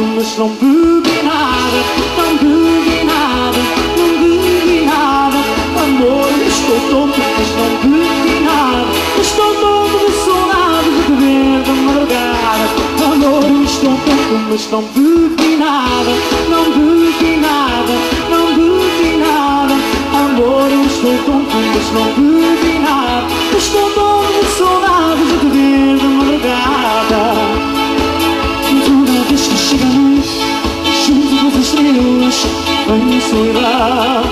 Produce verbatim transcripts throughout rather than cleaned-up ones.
tonto, mas não bebi nada. Não bebi nada, não bebi nada. Amor, estou tonto, mas não bebi nada. Estou tonto de saudade de beber de madrugada. Amor, estou tonto, mas não bebi nada. Não bebi nada, não bebi nada. Amor, estou tonto, mas não bebi nada. Estou tonto de saudade de beber de madrugada. Toda vez que chega a noite, junto das estrelas, vem a solidão.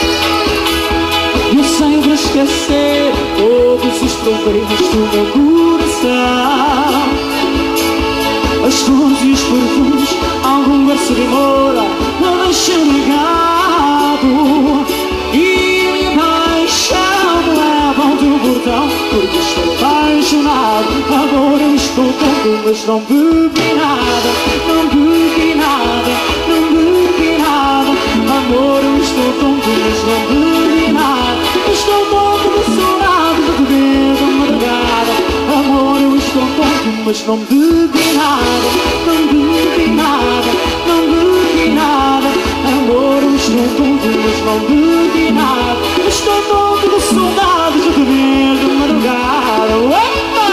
Eu saio para esquecer todos os problemas do meu coração. As flores e os perfumes, algum lugar se demora, não deixam ligado. E minha paixão me leva ao teu portão, porque estou apaixonado. Agora eu estou tonto, mas não bebi nada. Não bebi nada, não bebi nada. Amor, eu estou tonto, mas não bebi nada. Estou tonto de saudade de beber de madrugada. Amor, eu estou tonto, mas não bebi nada. Não bebi nada, não bebi nada. Amor, eu estou tonto, mas não bebi nada. Estou tonto de saudade de beber de madrugada. Opa!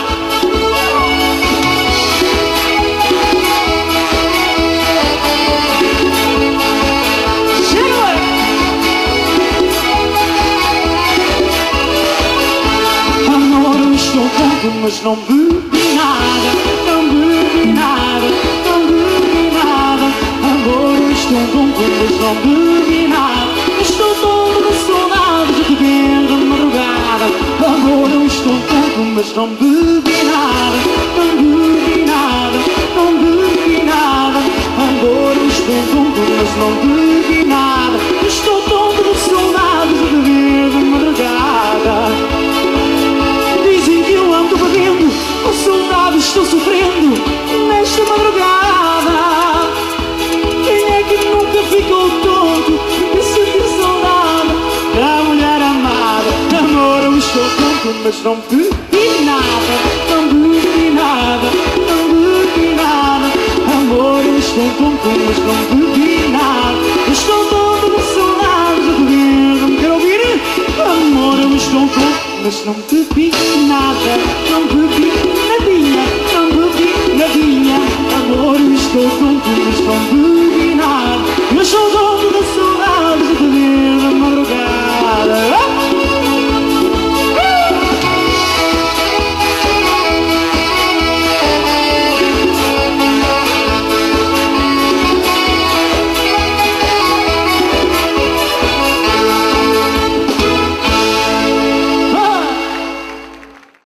Mas não bebi nada, não bebi nada, não bebi nada. Amor, eu estou tonto, mas não bebi nada. Estou tonto de saudade de beber de madrugada. Amor, eu estou tonto, mas não bebi nada. Não bebi nada, não bebi nada. Amor, eu estou tonto, mas não bebi nada. Estou tonto de saudade de beber de madrugada. Dizem que eu ando bebendo, com saudade estou sofrendo nesta madrugada. Quem é que nunca ficou tonto de sentir saudade da mulher amada? Amor, eu estou tonto, mas não bebi nada. Não bebi nada, não bebi nada. Amor, eu estou tonto, mas não bebi nada. Estou tonto de saudade de beber. Não quero ouvir? Amor, eu estou tonto, mas não bebi nada. Não bebi nadinha, não bebi nadinha. Amor, eu estou tonto, mas não bebi.